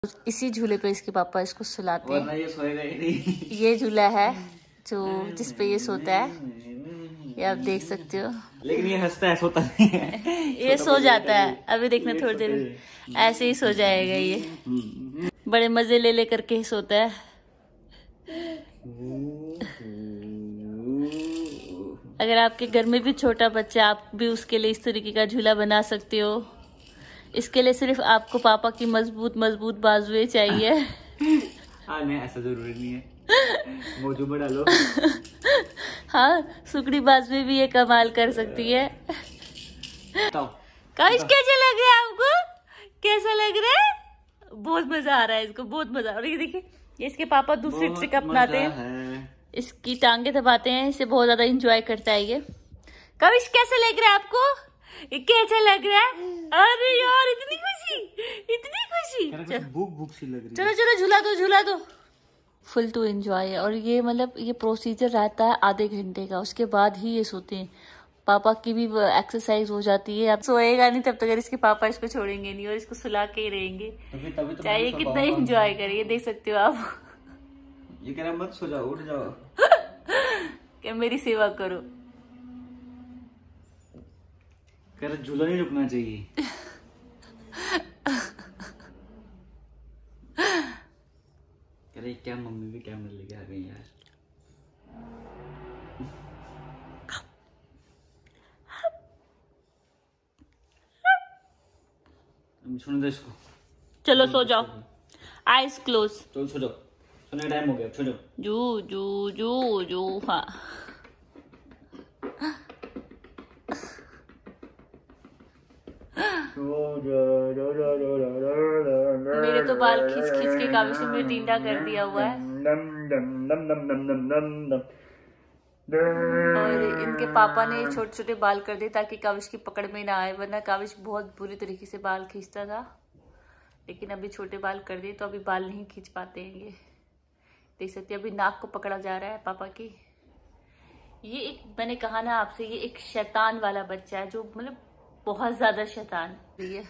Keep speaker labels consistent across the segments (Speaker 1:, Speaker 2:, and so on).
Speaker 1: इसी झूले पे इसके पापा इसको सुलाते हैं।
Speaker 2: ये सोएगा ही नहीं।
Speaker 1: ये झूला है जो जिस पे ये सोता है, ये आप देख सकते हो।
Speaker 2: लेकिन ये हंसता है, सोता नहीं है।
Speaker 1: ये सो जाता है, अभी देखना थोड़ी देर ऐसे ही सो जाएगा। ये बड़े मजे ले ले करके ही सोता है। अगर आपके घर में भी छोटा बच्चा, आप भी उसके लिए इस तरीके का झूला बना सकते हो। इसके लिए सिर्फ आपको पापा की मजबूत मजबूत बाजुएं चाहिए।
Speaker 2: हाँ, नहीं ऐसा जरूरी नहीं है, मोजू में डालो।
Speaker 1: हाँ, सुकड़ी बाजुएं भी ये कमाल कर सकती है। काश कैसा लग रहा है आपको? कैसा लग रहा है? बहुत मजा आ रहा है इसको, बहुत मजा। और ये देखिए, ये इसके पापा दूसरी ट्रिक अपनाते हैं, इसकी टांगे दबाते हैं, इसे बहुत ज्यादा एंजॉय करता है ये। कविश कैसा लग रहा है आपको? ये कैसा लग रहा है? अरे यार, इतनी खुशी, इतनी खुशी।
Speaker 2: भूख सी लग रही है।
Speaker 1: चलो चलो, झूला दो, झूला दो। फुल टू एंजॉय है। और ये मतलब ये प्रोसीजर रहता है आधे घंटे का, उसके बाद ही ये सोते हैं। पापा की भी एक्सरसाइज हो जाती है। अब सोएगा नहीं तब तक इसके पापा इसको छोड़ेंगे नहीं और इसको सुला के ही रहेंगे,
Speaker 2: तभी
Speaker 1: चाहिए कितना एंजॉय करिए। देख सकते हो आप।
Speaker 2: ये कह रहा मत सो जाओ, उठ जाओ।
Speaker 1: क्या मेरी सेवा करो।
Speaker 2: कह रहा झूला नहीं रुकना चाहिए। कह रही क्या मम्मी भी कैमरा लेके आ गई यार। सुन दे इसको।
Speaker 1: चलो सो जाओ, आईज क्लोज।
Speaker 2: चलो सो जाओ, सोने का टाइम हो गया, सो जाओ।
Speaker 1: जू जू जू जू। हाँ, मेरे तो बाल खींच खींच के काविश ने मेरे टींडा कर दिया हुआ है। और इनके पापा ने छोटे छोटे बाल कर दिए ताकि काविश की पकड़ में ना आए, वरना काविश बहुत बुरी तरीके से बाल खींचता था। लेकिन अभी छोटे बाल कर दिए तो अभी बाल नहीं खींच पाते हैं। ये देख सकते हैं, अभी नाक को पकड़ा जा रहा है पापा की। ये एक, मैंने कहा ना आपसे, ये एक शैतान वाला बच्चा है, जो मतलब बहुत ज्यादा शैतान है।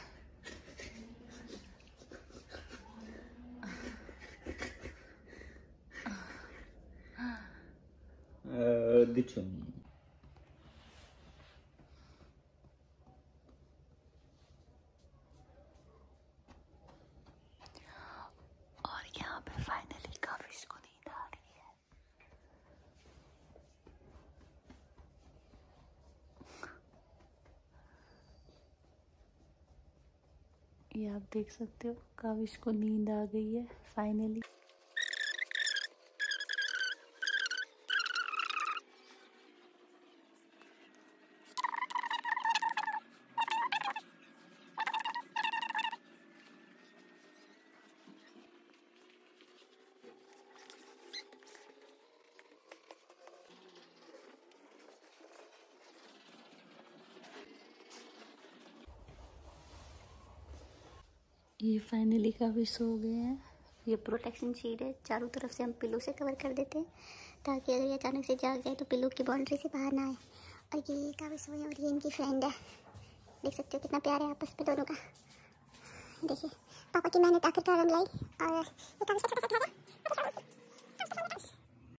Speaker 1: और यहाँ पे फाइनली काविश को नींद आ रही है। ये आप देख सकते हो, काविश को नींद आ गई है फाइनली। ये फाइनली काफी सो गए हैं।
Speaker 3: ये प्रोटेक्शन शीट है, चारों तरफ से हम पिलो से कवर कर देते हैं ताकि अगर ये अचानक से जाग जाए तो पिलो की बाउंड्री से बाहर ना आए। और ये काफी सोए हैं और ये इनकी फ्रेंड है। देख सकते हो कितना प्यार है आपस में दोनों का। देखिए पापा की मेहनत आखिरकार हम लाई। और ये